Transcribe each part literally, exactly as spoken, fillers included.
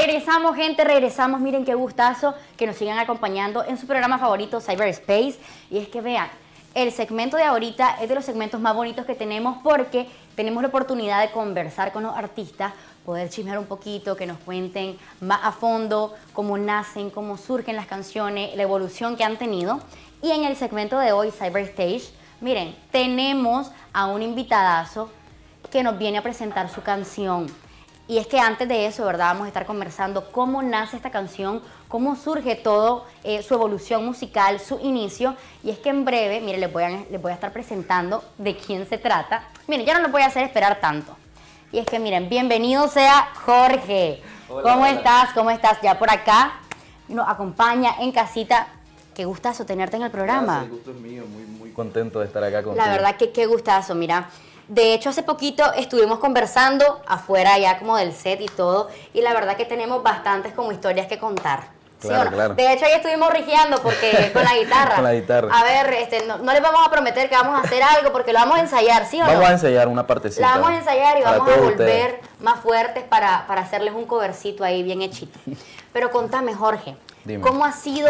regresamos, gente, regresamos. Miren qué gustazo que nos sigan acompañando en su programa favorito, Cyberspace. Y es que vean, el segmento de ahorita es de los segmentos más bonitos que tenemos porque tenemos la oportunidad de conversar con los artistas, poder chismear un poquito, que nos cuenten más a fondo cómo nacen, cómo surgen las canciones, la evolución que han tenido. Y en el segmento de hoy, Cyberstage, miren, tenemos a un invitadazo que nos viene a presentar su canción. Y es que antes de eso, ¿verdad? Vamos a estar conversando cómo nace esta canción, cómo surge todo, eh, su evolución musical, su inicio. Y es que en breve, miren, les voy, a, les voy a estar presentando de quién se trata. Miren, ya no los voy a hacer esperar tanto. Y es que miren, bienvenido sea Jorge. Hola, ¿Cómo hola. estás? ¿Cómo estás? Ya por acá nos acompaña en casita. Qué gustazo tenerte en el programa. Gracias, el gusto es mío, muy, muy contento de estar acá contigo. La verdad que qué gustazo, mira. De hecho, hace poquito estuvimos conversando afuera ya como del set y todo, y la verdad que tenemos bastantes como historias que contar. ¿Sí claro, o no? Claro. De hecho, ahí estuvimos rigiando porque con la guitarra. Con la guitarra. A ver, este, no, no les vamos a prometer que vamos a hacer algo porque lo vamos a ensayar, ¿sí o vamos no? Vamos a ensayar una partecita. La vamos a ensayar y vamos a volver ustedes. más fuertes para, para hacerles un covercito ahí bien hechito. Pero contame, Jorge, Dime. ¿cómo ha sido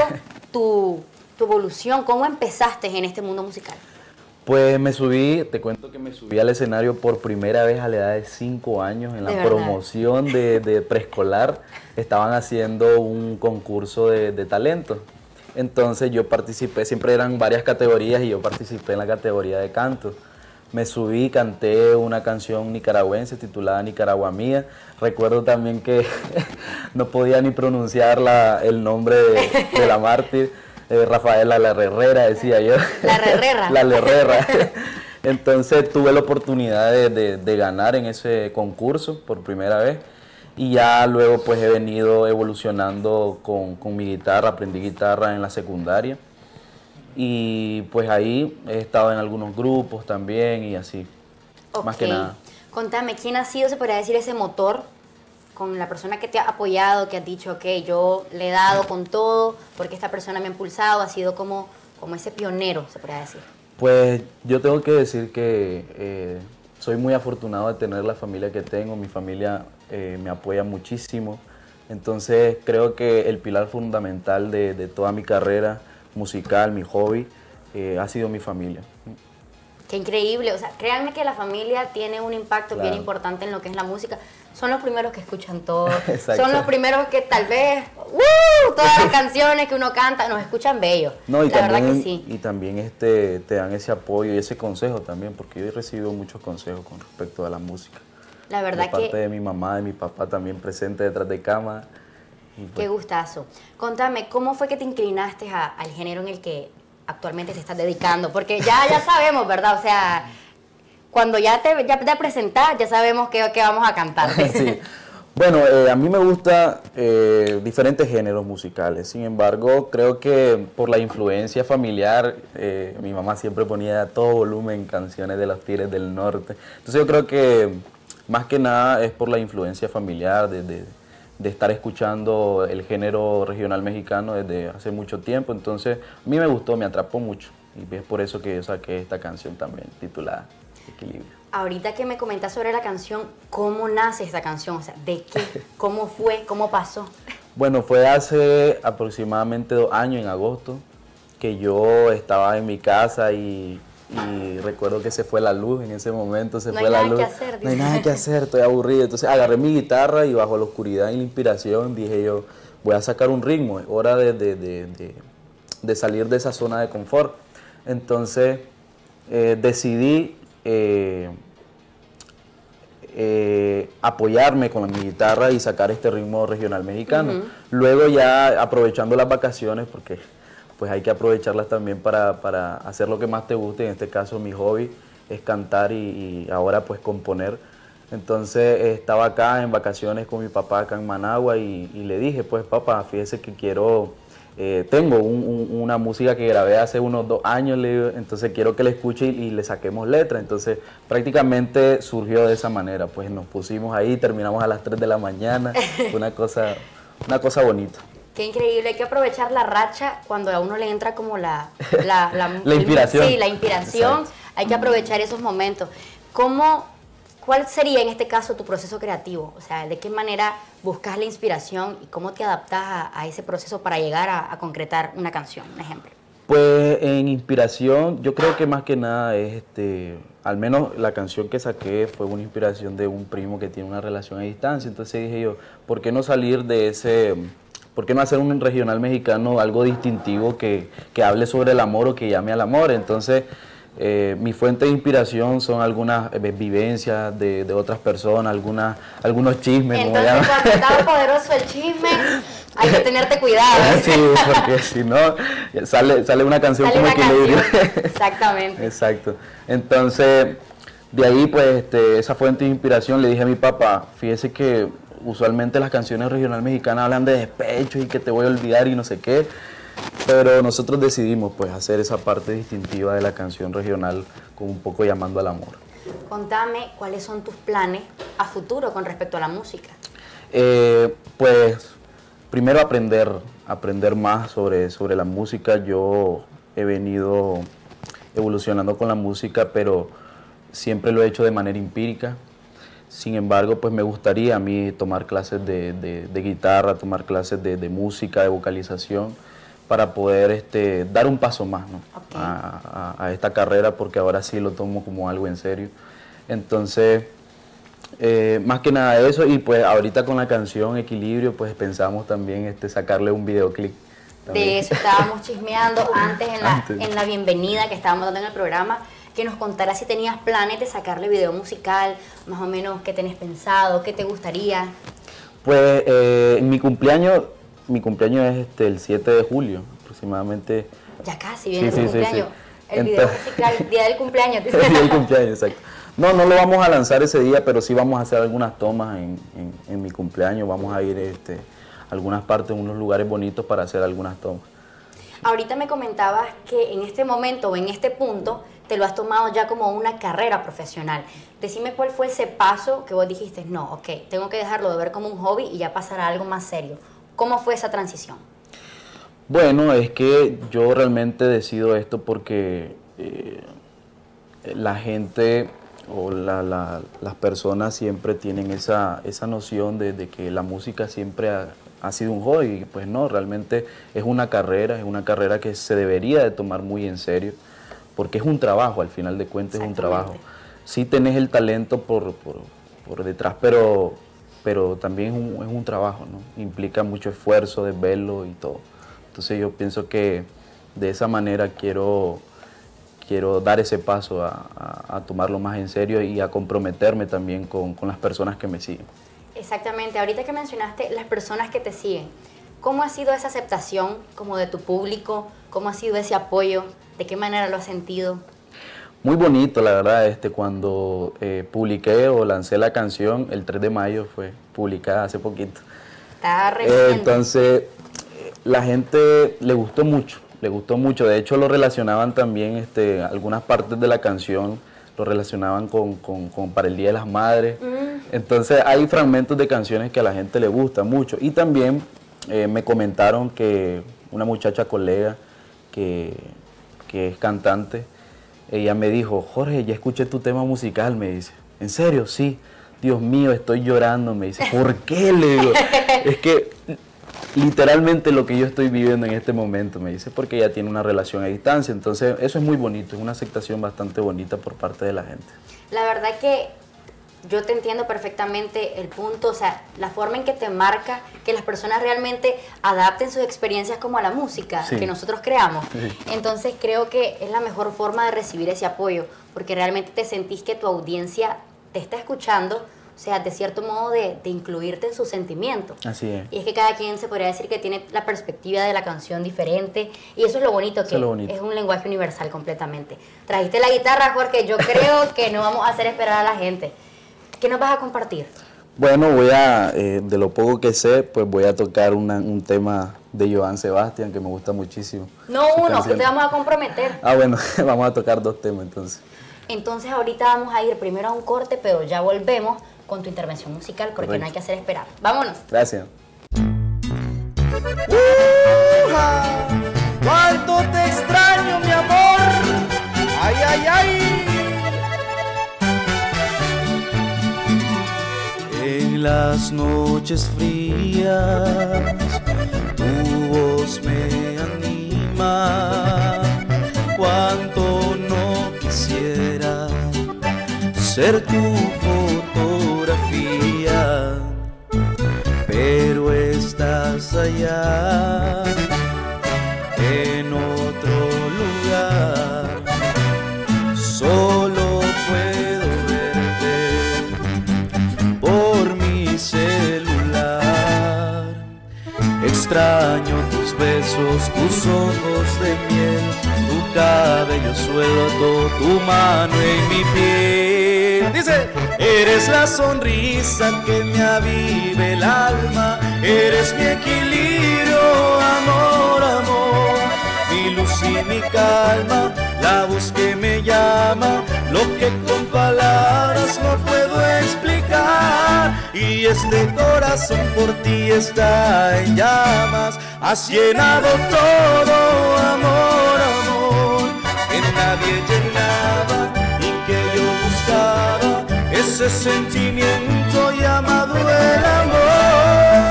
tu, tu evolución? ¿Cómo empezaste en este mundo musical? Pues me subí, te cuento que me subí al escenario por primera vez a la edad de cinco años en la promoción de, de preescolar. Estaban haciendo un concurso de, de talento. Entonces yo participé, siempre eran varias categorías y yo participé en la categoría de canto. Me subí, canté una canción nicaragüense titulada Nicaragua Mía. Recuerdo también que no podía ni pronunciar la, el nombre de, de la mártir. Eh, Rafaela La Herrera, decía yo. La Herrera. La Herrera. Entonces tuve la oportunidad de, de, de ganar en ese concurso por primera vez. Y ya luego pues he venido evolucionando con, con mi guitarra, aprendí guitarra en la secundaria. Y pues ahí he estado en algunos grupos también y así, okay. Más que nada. Contame, ¿quién ha sido, se podría decir, ese motor con la persona que te ha apoyado, que has dicho, ok, yo le he dado con todo, porque esta persona me ha impulsado, ha sido como, como ese pionero, se podría decir? Pues yo tengo que decir que eh, soy muy afortunado de tener la familia que tengo, mi familia eh, me apoya muchísimo, entonces creo que el pilar fundamental de, de toda mi carrera musical, mi hobby, eh, ha sido mi familia. Qué increíble, o sea, créanme que la familia tiene un impacto claro. bien importante en lo que es la música. Son los primeros que escuchan todo, Exacto. Son los primeros que tal vez, ¡uh! Todas las canciones que uno canta, nos escuchan bellos. No, y la también, verdad que sí. Y también este, te dan ese apoyo y ese consejo también, porque yo he recibido muchos consejos con respecto a la música. La verdad de parte que... de mi mamá, de mi papá también presente detrás de cámara. Y pues, qué gustazo. Contame, ¿cómo fue que te inclinaste a, al género en el que actualmente te estás dedicando? Porque ya, ya sabemos, ¿verdad? O sea, cuando ya te, ya te presentas, ya sabemos qué, qué vamos a cantar. Sí. Bueno, eh, a mí me gustan eh, diferentes géneros musicales. Sin embargo, creo que por la influencia familiar, eh, mi mamá siempre ponía a todo volumen canciones de los Tigres del Norte. Entonces yo creo que más que nada es por la influencia familiar de, de, de estar escuchando el género regional mexicano desde hace mucho tiempo. Entonces a mí me gustó, me atrapó mucho. Y es por eso que yo saqué esta canción también, titulada Equilibrio. Ahorita que me comentas sobre la canción, ¿cómo nace esta canción? O sea, ¿de qué? ¿Cómo fue? ¿Cómo pasó? Bueno, fue hace aproximadamente dos años, en agosto, que yo estaba en mi casa y, y recuerdo que se fue la luz en ese momento, se no fue la luz. No hay nada que hacer. No hay nada que hacer, estoy aburrido. Entonces agarré mi guitarra y bajo la oscuridad y la inspiración dije yo, voy a sacar un ritmo, es hora de, de, de, de, de salir de esa zona de confort. Entonces eh, decidí eh, eh, apoyarme con mi guitarra y sacar este ritmo regional mexicano. Uh-huh. Luego ya aprovechando las vacaciones, porque pues hay que aprovecharlas también para, para hacer lo que más te guste. En este caso mi hobby es cantar y, y ahora pues componer. Entonces eh, estaba acá en vacaciones con mi papá acá en Managua y, y le dije, pues papá, fíjese que quiero, eh, tengo un, un, una música que grabé hace unos dos años, le digo, entonces quiero que la escuche y, y le saquemos letra. Entonces prácticamente surgió de esa manera, pues nos pusimos ahí, terminamos a las tres de la mañana, una cosa, una cosa bonita. Qué increíble, hay que aprovechar la racha cuando a uno le entra como la... La, la, la inspiración. Sí, la inspiración, exacto. Hay que aprovechar esos momentos. ¿Cómo ¿cuál sería en este caso tu proceso creativo? O sea, ¿de qué manera buscas la inspiración y cómo te adaptas a, a ese proceso para llegar a, a concretar una canción, un ejemplo? Pues en inspiración, yo creo que más que nada es, este, al menos la canción que saqué fue una inspiración de un primo que tiene una relación a distancia, entonces dije yo, ¿por qué no salir de ese, por qué no hacer un regional mexicano algo distintivo que, que hable sobre el amor o que llame al amor? Entonces, Eh, mi fuente de inspiración son algunas eh, vivencias de, de otras personas, algunas, algunos chismes. Entonces, como cuando está poderoso el chisme, hay que tenerte cuidado. Sí, porque si no, sale, sale una canción sale como una equilibrio. Canción. Exactamente. Exacto. Entonces, de ahí, pues, este, esa fuente de inspiración le dije a mi papá, fíjese que usualmente las canciones regional mexicanas hablan de despecho y que te voy a olvidar y no sé qué. Pero nosotros decidimos pues hacer esa parte distintiva de la canción regional con un poco llamando al amor. Contame cuáles son tus planes a futuro con respecto a la música. Eh, pues primero aprender, aprender más sobre, sobre la música. Yo he venido evolucionando con la música, pero siempre lo he hecho de manera empírica. Sin embargo, pues me gustaría a mí tomar clases de, de, de guitarra, tomar clases de, de música, de vocalización, para poder este, dar un paso más, ¿no? Okay. a, a, a esta carrera, porque ahora sí lo tomo como algo en serio. Entonces, eh, más que nada eso, y pues ahorita con la canción Equilibrio, pues pensamos también este, sacarle un videoclip. También. De eso estábamos chismeando antes en, la, antes en la bienvenida que estábamos dando en el programa, que nos contaras si tenías planes de sacarle video musical, más o menos qué tenés pensado, qué te gustaría. Pues eh, en mi cumpleaños... Mi cumpleaños es este, el siete de julio, aproximadamente. Ya casi viene sí, tu sí, cumpleaños. Sí, sí. El video musical, día del cumpleaños. El día del cumpleaños, exacto. No, no lo vamos a lanzar ese día, pero sí vamos a hacer algunas tomas en, en, en mi cumpleaños. Vamos a ir este, a algunas partes, unos lugares bonitos para hacer algunas tomas. Ahorita me comentabas que en este momento o en este punto te lo has tomado ya como una carrera profesional. Decime cuál fue ese paso que vos dijiste, no, ok, tengo que dejarlo de ver como un hobby y ya pasar a algo más serio. ¿Cómo fue esa transición? Bueno, es que yo realmente decido esto porque eh, la gente o la, la, las personas siempre tienen esa, esa noción de, de que la música siempre ha, ha sido un hobby. Pues no, realmente es una carrera, es una carrera que se debería de tomar muy en serio, porque es un trabajo, al final de cuentas es un trabajo. Sí tenés el talento por, por, por detrás, pero... pero también es un, es un trabajo, ¿no? Implica mucho esfuerzo, desvelo y todo. Entonces yo pienso que de esa manera quiero, quiero dar ese paso a, a, a tomarlo más en serio y a comprometerme también con, con las personas que me siguen. Exactamente, ahorita que mencionaste las personas que te siguen, ¿cómo ha sido esa aceptación como de tu público? ¿Cómo ha sido ese apoyo? ¿De qué manera lo has sentido? Muy bonito, la verdad, este, cuando eh, publiqué o lancé la canción, el tres de mayo fue publicada hace poquito. Está reciente. Eh, entonces, la gente le gustó mucho, le gustó mucho. De hecho, lo relacionaban también, este, algunas partes de la canción, lo relacionaban con, con, con para el Día de las Madres. Mm. Entonces, hay fragmentos de canciones que a la gente le gusta mucho. Y también eh, me comentaron que una muchacha colega que, que es cantante, ella me dijo, Jorge, ya escuché tu tema musical, me dice. ¿En serio? Sí. Dios mío, estoy llorando, me dice. ¿Por qué? Le digo, es que literalmente lo que yo estoy viviendo en este momento, me dice, porque ella tiene una relación a distancia. Entonces, eso es muy bonito, es una aceptación bastante bonita por parte de la gente. La verdad que yo te entiendo perfectamente el punto, o sea, la forma en que te marca que las personas realmente adapten sus experiencias como a la música sí. que nosotros creamos. Sí. Entonces creo que es la mejor forma de recibir ese apoyo, porque realmente te sentís que tu audiencia te está escuchando, o sea, de cierto modo de, de incluirte en sus sentimientos. Así es. Y es que cada quien se podría decir que tiene la perspectiva de la canción diferente, y eso es lo bonito, que es, lo bonito. Es un lenguaje universal completamente. Trajiste la guitarra, Jorge, yo creo que no vamos a hacer esperar a la gente. ¿Qué nos vas a compartir? Bueno, voy a, eh, de lo poco que sé, pues voy a tocar una, un tema de Joan Sebastián que me gusta muchísimo. No uno, que te vamos a comprometer. Ah, bueno, vamos a tocar dos temas entonces. Entonces ahorita vamos a ir primero a un corte, pero ya volvemos con tu intervención musical porque Correcto. No hay que hacer esperar. Vámonos. Gracias. ¡Cuánto te extraño, mi amor! ¡Ay, ay, ay! las noches frías, tu voz me anima. Cuánto no quisiera ser tu fotografía, pero estás allá en otro lugar. Solo puedo verte por mi celular. Extraño tus besos, tus ojos de miel, tu cabello suelto, tu mano en mi piel. Dice, eres la sonrisa que me aviva el alma, eres mi equilibrio, amor, amor, mi luz y mi calma, la voz que me llama, lo que con palabras no puedo explicar. Y este corazón por ti está en llamas, has llenado todo, amor, amor, que nadie llenaba y que yo buscaba, ese sentimiento llamado el amor.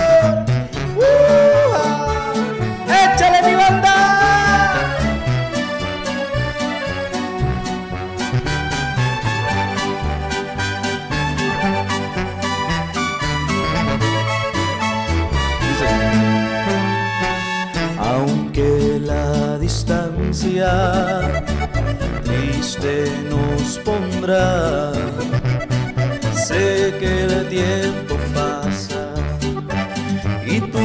¡Uh! ¡Échale mi banda! Aunque la distancia triste nos pondrá, sé que el tiempo pasa y tú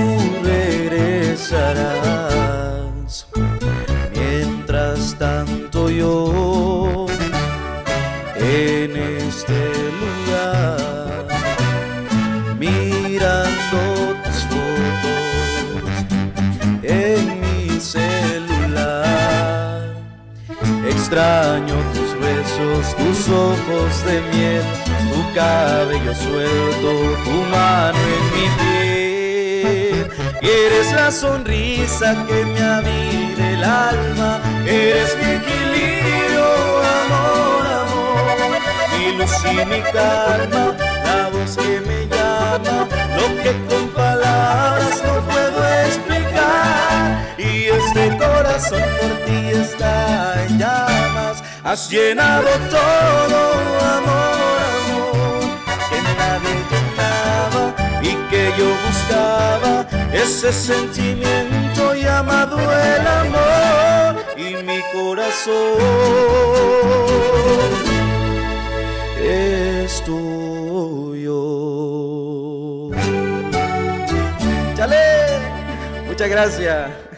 regresarás. Mientras tanto yo en este lugar, mirando tus fotos en mi celular, extraño tus besos, tus ojos de miel, tu cabello suelto, tu mano en mi piel. Y eres la sonrisa que me aviva el alma, eres mi equilibrio, amor, amor, mi luz y mi calma, la voz que me llama, lo que con palabras no puedo explicar. Y este corazón por ti está en llamas, has llenado todo, amor, amor, que nadie llenaba y que yo buscaba, ese sentimiento llamado el amor. Y mi corazón es tuyo. ¡Chale! Muchas gracias.